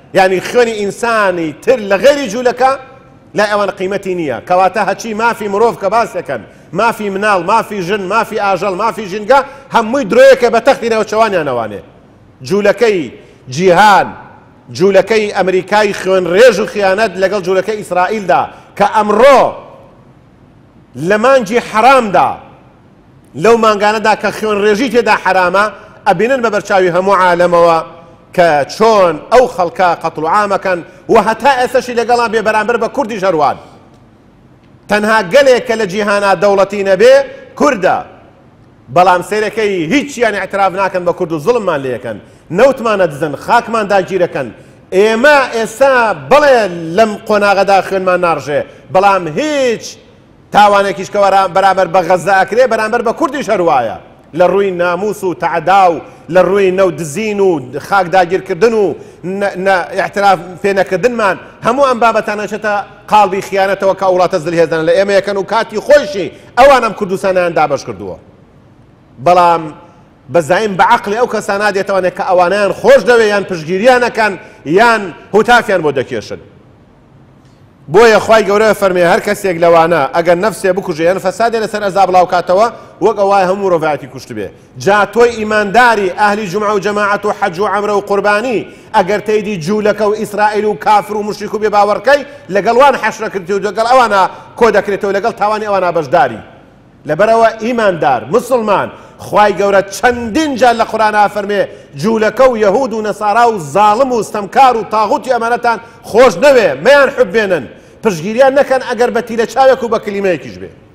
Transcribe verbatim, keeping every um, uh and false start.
يعني خوێنی ئینسانی تر لە غێری جوولەکە لا ئەوانە قیمەتی نییە کەواتە هەچی مافی مرۆڤ کە باسەکەن مافی مناڵ مافی ژن مافی ئاژەڵ مافی ژینگە هەمووی درۆیەکە بە تەختی ناوچەوانیانەوانێ جوولەکەی جیهان جوولەکەی ئەمریکای خوێن ڕێژ و خیانەت لەگەڵ جوولەکەی ئیسرائیلدا کە ئەمڕۆ لە مانگی حرامدا لەو مانگانەدا کە خوێن ڕێژی تێدا حرامە ئەبینن بە بەرچاوی هەموو عالەمەوە کە چۆن ئەو خەڵکە قەتڵ و عامەکەن و هەتا ئێستاشی لەگەڵان بێ بەرامبەر بە کوردی ژەروان تەنها گەلێک کە لە جیهانا دەوڵەتی نەبێ کووردە بەڵام سەیرەکەی هیچیان اعتراف ناکەن بە کورد و زوڵممان لێ یەکەن نەوتمانە دزن خاکمان داگیرەکەن ئێمە ئێستا بڵێ لەم قۆناغەدا خوێنمان ناڕژێ بەڵام هیچ تاوانێکیش کە بەرامبەر بە غەزە ئەکرێ بەرامبەر بە کوردی ژەروایە لە ڕووی ناموس و تەعەدا و لە ڕووی نەودزین و خاک داگیرکردن و اعتراف پێنەکردنمان هەموو ئەم بابەتانە چێتە قاڵبی خیانەتەوە کە وڵاتە زلهێزدان لە ئێمە یەکەن و کاتی خۆشی ئەوان ئەم کوردستانیان دابەش کردووە بەڵام بەزایم بە عەقڵی ئەو کەسانە دێتەوانێت کە ئەوانیان خۆش دەوێ یان پشگیریانەکەن یان هوتافیان بۆ دەکێشن بۆیە خوای گەورە فەرمێ هەر کەسێک لەوانە ئەگەر نەفسێ بکوژێ یان فەسادێ لەسەر ئەزا بڵاوکاتەوە وەک ئەوای هەموو ڕۆڤایەتی کوشت بێ جا تۆی ئیمانداری ئەهلی جومعە و جەماعەت و حەج و عەمرە و قوربانی ئەگەر تەیدی جوولەکە و ئیسرائیل و کافر و مشریک و بێباوەڕکەی لەگەڵ وان حەشرە کردی و لەگەڵ ئەوانە کۆ دەکرێتەوە لەگەڵ تاوانی ئەوانە بەشداری لەبەرەوە ئیماندار مسلمان خوای گەورە چەندین جار لە قورئانە فەرمێ جوولەکە و یەهود و نەسارا و زاڵم و ستەمکار و تاغوتی ئەمانەتان خۆش نەوێ مەیان حوبێنن پشگیریان نەکەن ئەگەر بە تیلە چاوێک و بە کلیمەیەکیش بێ